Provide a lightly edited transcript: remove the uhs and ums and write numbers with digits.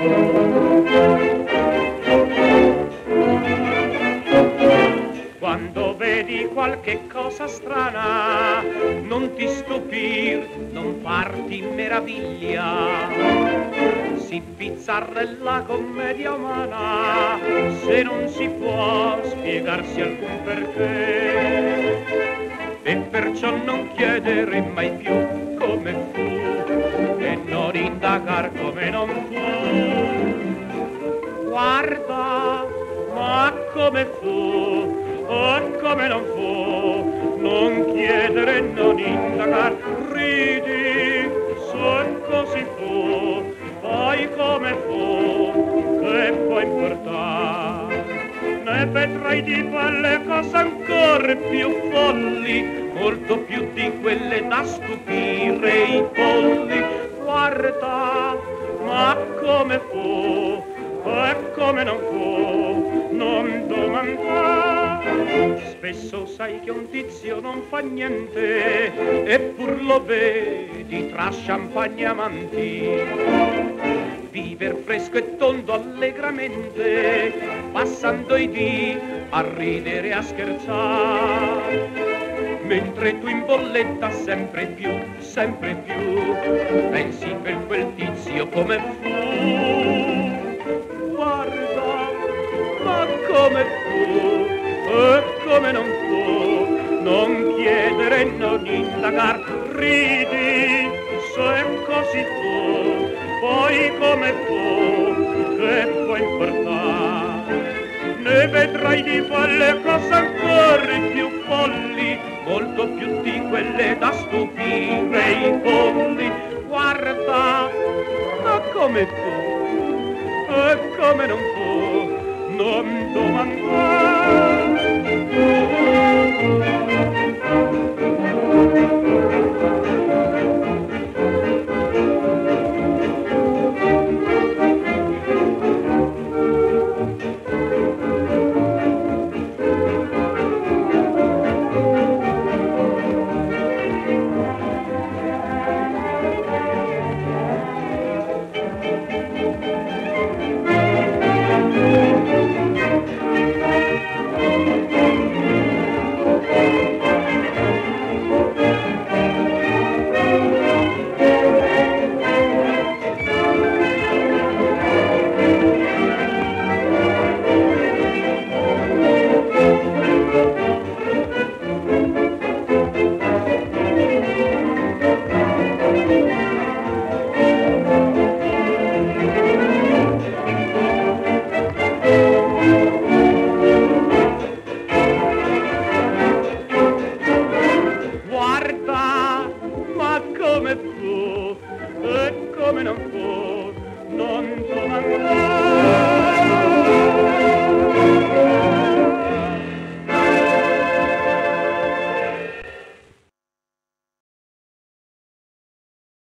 Quando vedi qualche cosa strana, non ti stupir, non farti meraviglia. Si bizzarra è la commedia umana, se non si può spiegarsi alcun perché. E perciò non chiedere mai più come fu, e non indagar come non fu. Guarda, ma come fu? Oh, come non fu, non chiedere, non indagar, ridi, se così fu, poi come fu, che può importare? Ne vedrai di quelle cose ancora più folli, molto più di quelle da stupire i polli. Guarda, ma come fu, e come non fu, non domandare. Spesso sai che un tizio non fa niente, eppur lo vedi tra champagne amanti. Viver fresco e tondo allegramente, passando i dì a ridere e a scherzare. Mentre tu in bolletta sempre più, pensi per quel tizio come fu. Guarda, ma come fu, e come non fu, non chiedere, non indagar, ridi, se così fu, poi come fu, che può importare? Ne vedrai di quelle cose ancora più folli, molto più di quelle da stupire i polli. Guarda, ma come fu, e come non fu, non domandare. Come fu, e come non fu.